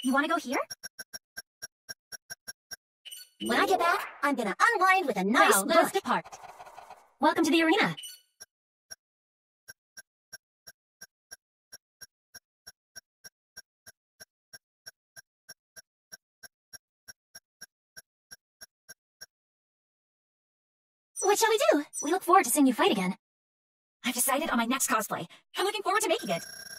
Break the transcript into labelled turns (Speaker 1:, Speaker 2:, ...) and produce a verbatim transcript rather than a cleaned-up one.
Speaker 1: You want to go here? When I get back, I'm gonna unwind with a nice
Speaker 2: Now, let us
Speaker 1: brunch.
Speaker 2: depart. Welcome to the arena.
Speaker 1: What shall we do?
Speaker 2: We look forward to seeing you fight again. I've decided on my next cosplay. I'm looking forward to making it.